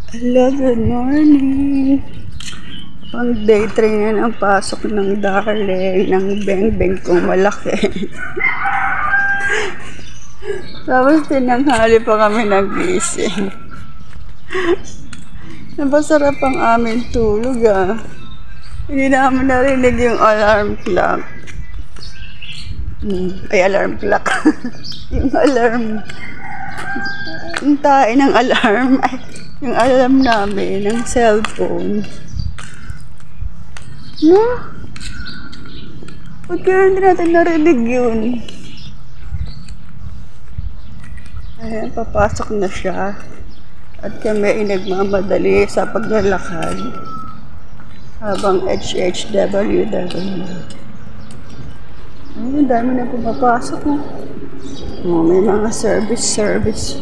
Hello, good morning. Pang day 3 na ng pasok ng darling, ng beng-beng kong malaki. Tapos tinanghali pa kami nagising. Napasarap ang aming tulog Hindi namin narinig yung alarm clock. Ay, alarm clock. Yung alarm. Yung tae ng alarm. Ay, yung alarm namin, ng cellphone. No? Ba't kaya hindi natin narinig yun? Ayan, papasok na siya. At kami ay nagmamadali sa paglalakad. Habang HHWW. Ayun, dami na pumapasok may mga service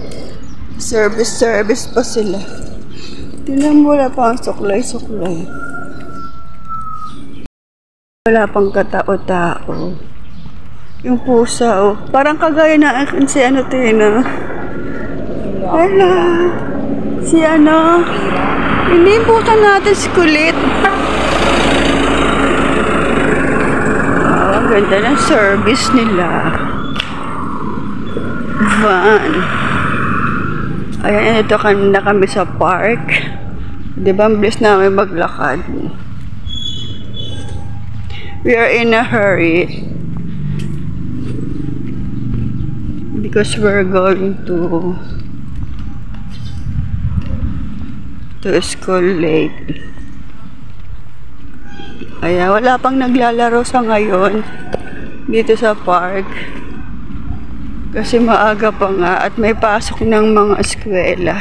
pa sila. Tingnan mo, wala pa ang suklay. Wala pang katao-tao. Yung pusa, parang kagaya na si Tina. Hello. Si hindi yung pusa natin, si Kulit. Ang ganda ng service nila. Van. Ayan, ito na kami sa park. Diba, ang bilis namin maglakad. We are in a hurry. Because we're going to school late. Ayan, wala pang naglalaro sa ngayon dito sa park. Kasi maaga pa nga at may pasok ng mga eskwela.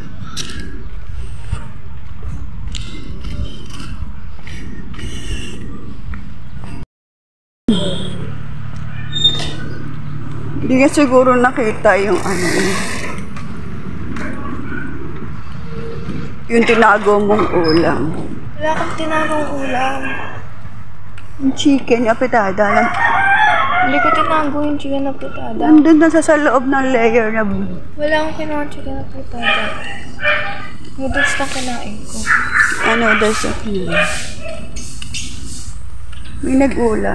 Hindi ka siguro nakita yung yung tinago mong ulam. Wala kang tinagong ulam. Yung chicken, apitada lang. Hindi ko tinago yung chicken na putada. Nandun na sa loob ng layer na wala akong kinuha chicken na putada. Noodles na kinain ko. Noodles na kinain. May nag-ulam.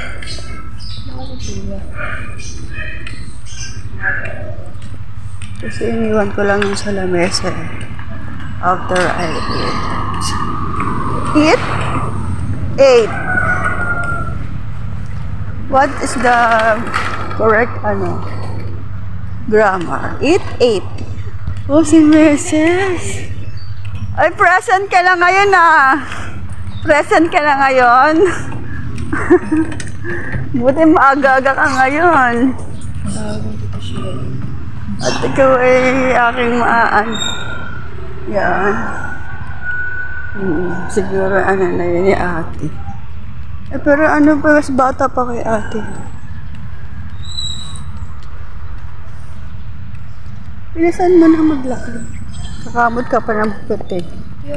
Kasi iniwan ko lang yung sa lamesa after I eat. Eat? What is the correct grammar? Eat. Oh, si Mrs. Ay, present ka na ngayon Present ka na ngayon. Buti maaga-aga ka ngayon. At ikaw ay aking yan. Siguro na yun ni ate. Pero mas bata pa kay ate. Bilisan mo na maglakad. Kakamot ka pa ng puti.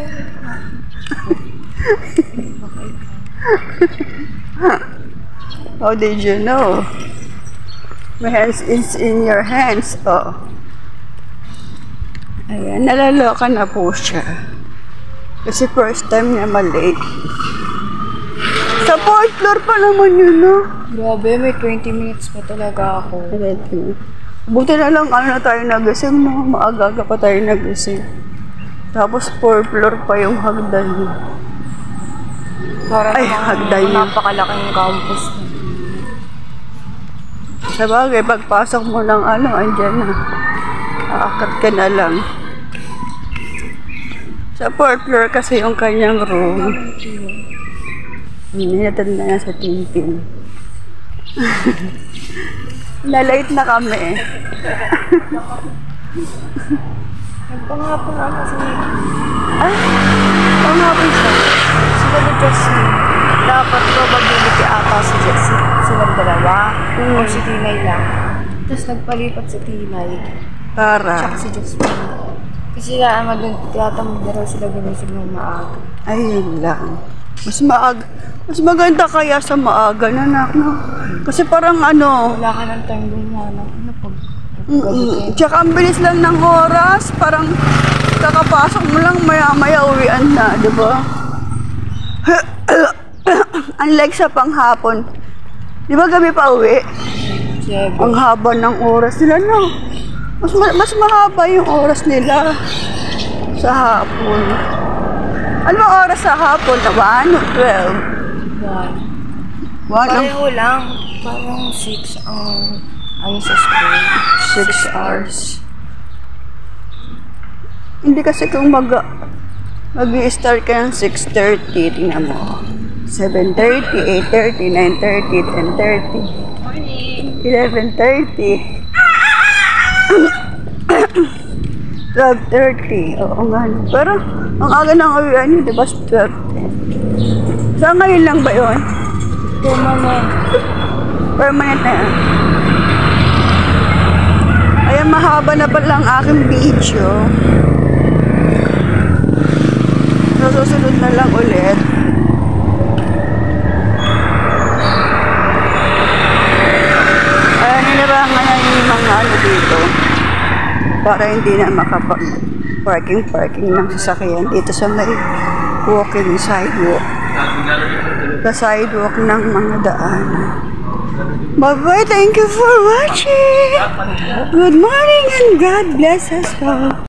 How did you know? My hands is in your hands. Ayan, nalaloka na po siya. Kasi first time niya malate. Sa 4th floor pa naman yun, Grabe, may 20 minutes pa talaga ako. Buti na lang tayo nagising, maaga-aga pa tayo nagising. Tapos 4th floor pa yung hagdan niya. Ay, hagdan niya. Napakalaking campus. Sabagay, pagpasok mo ng andyan na. Aakat ka na lang. Sa 4th floor kasi yung kanyang room. Hinatid na sa Tintin. Lalate na kami. Nagpangapon na kasi. Ay, pangapon siya. Sila ni Jessie. Dapat probability ata si Jessie. Silang dalawa. O si Tinay lang. Tapos nagpalipat si Tinay. Para? Tsaka si Jessie. Kasi magtatamag na raw sila gumising ng maaga. Ayun lang. Mas maganda kaya sa maaga na Kasi parang wala ka ng time doon pag Tsaka ang bilis lang ng oras, parang kakapasok mo lang, maya-maya uwian na, di ba? Unlike sa panghapon. Di ba gabi pa uwi? Ang haba ng oras nila, no? Mas mahaba yung oras nila sa hapon. Ano ang oras sa hapon? 1 o 12? 1 Pareho lang. Parang 6 ang ano sa school. 6 hours. Hindi kasi kung mag-i-start ka ng 6:30, tingnan mo. 7:30, 8:30, 9:30, 10:30, 11:30, 12:30. Oo nga. Pero ang aga ng uwian nyo, diba? 12:10. So ngayon lang ba yun? Permanent. Permanent na yan. Ayan, mahaba na pala ang aking video. So, susunod na lang ulit. Ayan, hinarangan na yung mga ano dito. Para hindi na makapag-parking ng sasakyan dito sa may walking sidewalk. Sa sidewalk ng mga daan. Bye-bye. Thank you for watching. Good morning and God bless us all.